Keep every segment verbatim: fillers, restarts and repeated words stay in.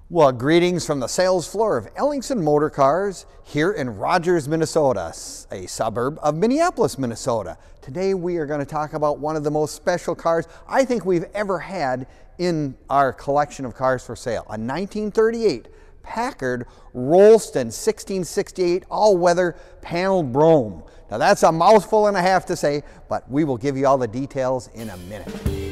Well, greetings from the sales floor of Ellingson Motorcars here in Rogers, Minnesota, a suburb of Minneapolis, Minnesota. Today we are going to talk about one of the most special cars I think we've ever had in our collection of cars for sale. A nineteen thirty-eight Packard Rollston sixteen sixty-eight All-Weather Panel Brougham. Now that's a mouthful and a half to say, but we will give you all the details in a minute.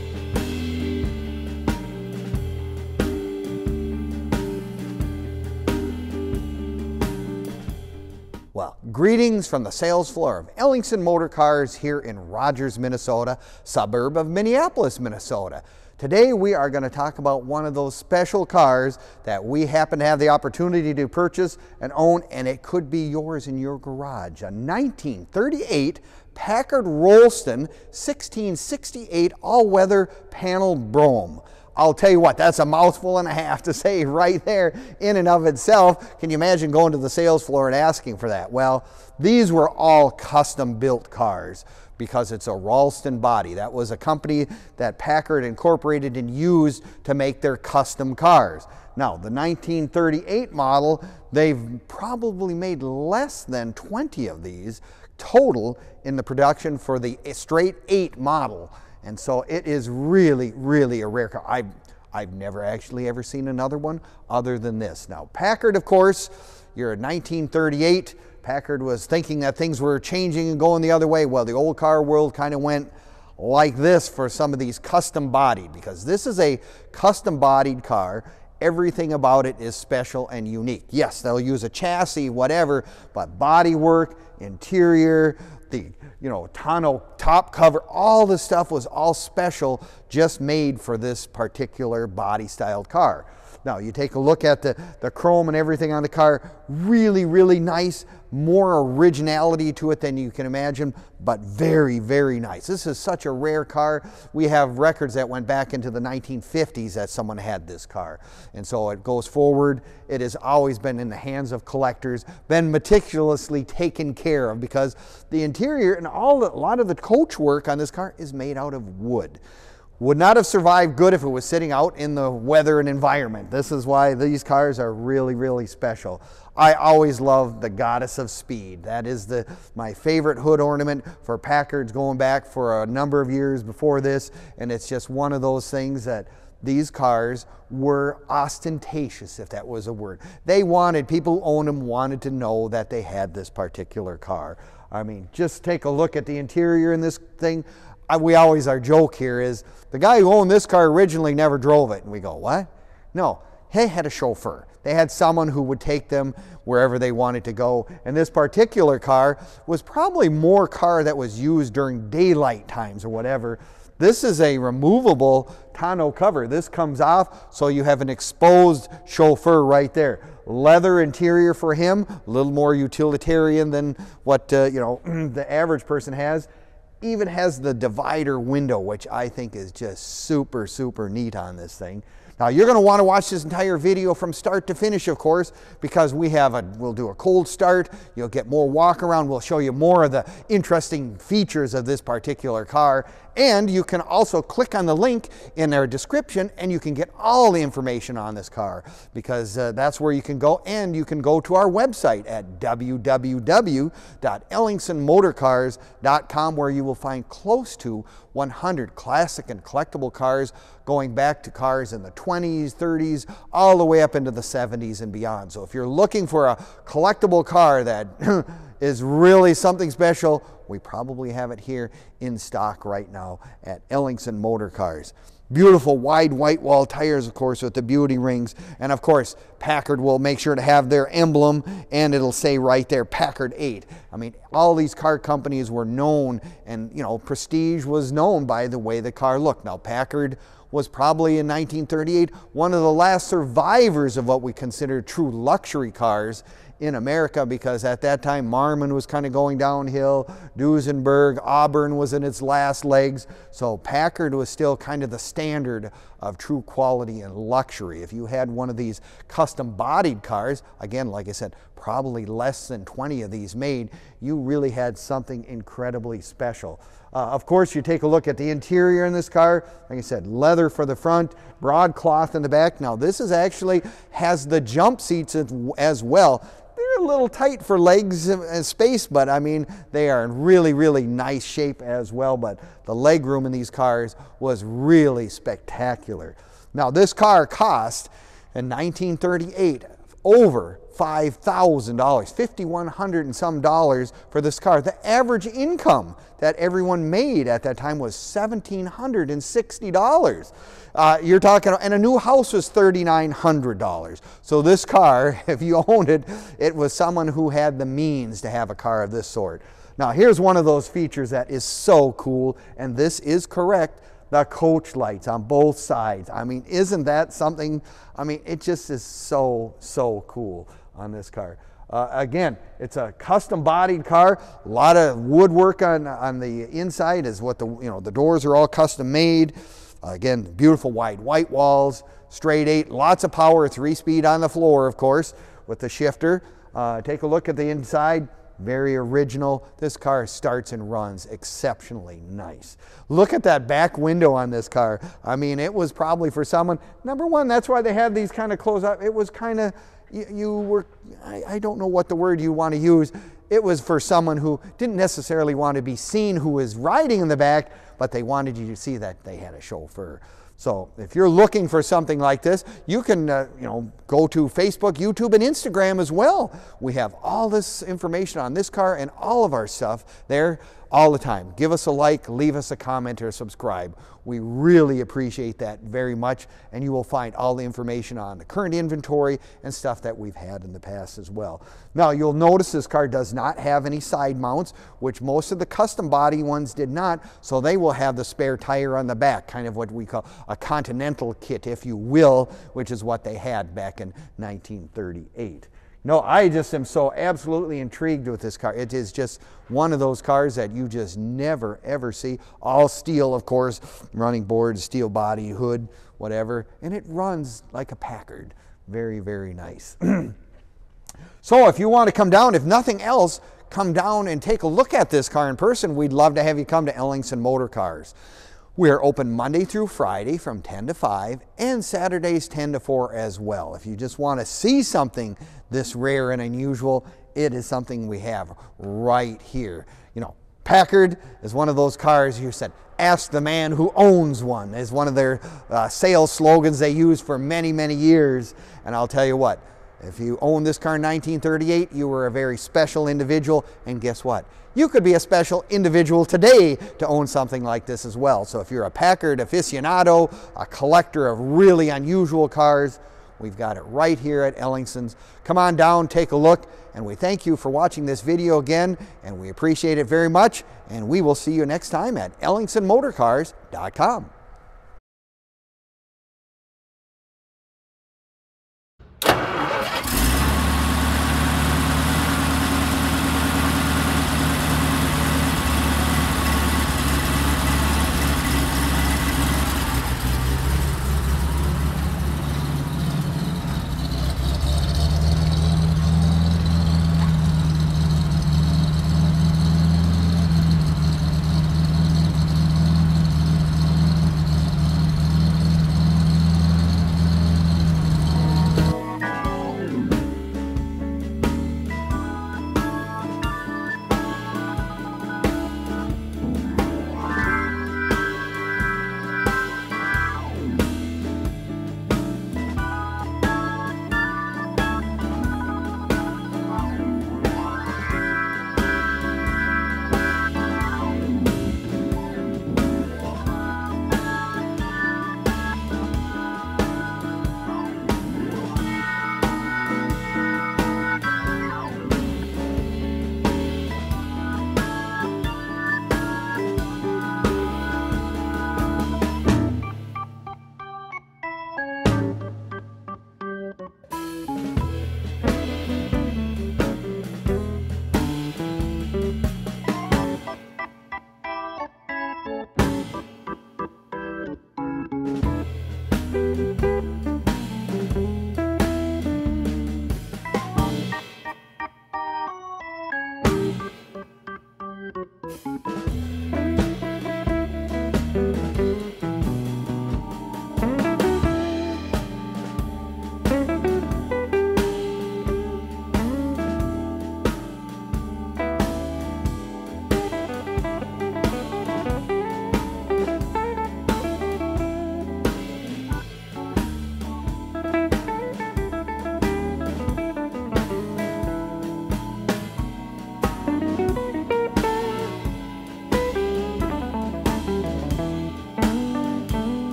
Well, greetings from the sales floor of Ellingson Motorcars here in Rogers, Minnesota, suburb of Minneapolis, Minnesota. Today we are going to talk about one of those special cars that we happen to have the opportunity to purchase and own, and it could be yours in your garage. A nineteen thirty-eight Packard Rollston sixteen sixty-eight All-Weather Panel Brougham. I'll tell you what, that's a mouthful and a half to say right there in and of itself. Can you imagine going to the sales floor and asking for that? Well, these were all custom built cars because it's a Rollston body. That was a company that Packard incorporated and used to make their custom cars. Now, the nineteen thirty-eight model, they've probably made less than twenty of these total in the production for the straight eight model. And so it is really, really a rare car. I've, I've never actually ever seen another one other than this. Now, Packard, of course, you're a nineteen thirty-eight. Packard was thinking that things were changing and going the other way. Well, the old car world kind of went like this for some of these custom-bodied, because this is a custom-bodied car. Everything about it is special and unique. Yes, they'll use a chassis, whatever, but body work, interior, the you know tonneau top cover, all the stuff was all special, just made for this particular body styled car. Now you take a look at the the chrome and everything on the car, really really nice, more originality to it than you can imagine, but very very nice. This is such a rare car. We have records that went back into the nineteen fifties that someone had this car, and so it goes forward. It has always been in the hands of collectors, been meticulously taken care of, because the interior and all a lot of the coach work on this car is made out of wood. Would not have survived good if it was sitting out in the weather and environment. This is why these cars are really, really special. I always love the Goddess of Speed. That is the my favorite hood ornament for Packards, going back for a number of years before this, and it's just one of those things that these cars were ostentatious, if that was a word. They wanted, people who owned them wanted to know that they had this particular car. I mean, just take a look at the interior in this thing. I, we always, our joke here is, the guy who owned this car originally never drove it. And we go, what? No, he had a chauffeur. They had someone who would take them wherever they wanted to go. And this particular car was probably more car that was used during daylight times or whatever. This is a removable tonneau cover. This comes off, so you have an exposed chauffeur right there. Leather interior for him, a little more utilitarian than what uh, you know the average person has. Even has the divider window, which I think is just super, super neat on this thing. Now you're going to want to watch this entire video from start to finish, of course, because we have a, we'll do a cold start. You'll get more walk around. We'll show you more of the interesting features of this particular car. And you can also click on the link in our description and you can get all the information on this car, because uh, that's where you can go. And you can go to our website at w w w dot ellingson motorcars dot com, where you will find close to one hundred classic and collectible cars, going back to cars in the twenties, thirties, all the way up into the seventies and beyond. So if you're looking for a collectible car that is really something special, we probably have it here in stock right now at Ellingson Motorcars. Beautiful wide white wall tires, of course, with the beauty rings. And of course, Packard will make sure to have their emblem, and it'll say right there, Packard Eight. I mean, all these car companies were known, and you know, prestige was known by the way the car looked. Now, Packard was probably in nineteen thirty-eight one of the last survivors of what we consider true luxury cars in America, because at that time Marmon was kind of going downhill, Duesenberg, Auburn was in its last legs, so Packard was still kind of the standard of true quality and luxury. If you had one of these custom-bodied cars, again, like I said, probably less than twenty of these made, you really had something incredibly special. Uh, of course, you take a look at the interior in this car. Like I said, leather for the front, broadcloth in the back. Now, this is actually has the jump seats as well. They're a little tight for legs and space, but I mean, they are in really, really nice shape as well. But the leg room in these cars was really spectacular. Now, this car cost in nineteen thirty-eight over five thousand dollars, five thousand one hundred and some dollars for this car. The average income that everyone made at that time was one thousand seven hundred sixty dollars. Uh, you're talking, and a new house was three thousand nine hundred dollars. So this car, if you owned it, it was someone who had the means to have a car of this sort. Now, here's one of those features that is so cool, and this is correct. The coach lights on both sides. I mean, isn't that something? I mean, it just is so, so cool on this car. Uh, again, it's a custom-bodied car. A lot of woodwork on, on the inside is what the, you know, the doors are all custom-made. Uh, again, beautiful wide white walls, straight eight, lots of power, three-speed on the floor, of course, with the shifter. Uh, take a look at the inside. Very original. This car starts and runs exceptionally nice. Look at that back window on this car. I mean, it was probably for someone, number one, that's why they have these kind of close up. It was kind of, you, you were, I, I don't know what the word you want to use. It was for someone who didn't necessarily want to be seen who was riding in the back, but they wanted you to see that they had a chauffeur. So if you're looking for something like this, you can uh, you know, go to Facebook, YouTube, and Instagram as well. We have all this information on this car and all of our stuff there all the time. Give us a like, leave us a comment, or subscribe. We really appreciate that very much, and you will find all the information on the current inventory and stuff that we've had in the past as well. Now, you'll notice this car does not have any side mounts, which most of the custom body ones did not, so they will have the spare tire on the back, kind of what we call a continental kit, if you will, which is what they had back in nineteen thirty-eight. No, I just am so absolutely intrigued with this car. It is just one of those cars that you just never, ever see. All steel, of course, running boards, steel body, hood, whatever. And it runs like a Packard. Very, very nice. So if you want to come down, if nothing else, come down and take a look at this car in person. We'd love to have you come to Ellingson Motorcars. We're open Monday through Friday from ten to five and Saturdays ten to four as well. If you just want to see something this rare and unusual, it is something we have right here. You know, Packard is one of those cars you said, ask the man who owns one, is one of their uh, sales slogans they use for many, many years. And I'll tell you what, if you owned this car in nineteen thirty-eight, you were a very special individual, and guess what? You could be a special individual today to own something like this as well. So if you're a Packard aficionado, a collector of really unusual cars, we've got it right here at Ellingson's. Come on down, take a look, and we thank you for watching this video again, and we appreciate it very much, and we will see you next time at ellingson motorcars dot com.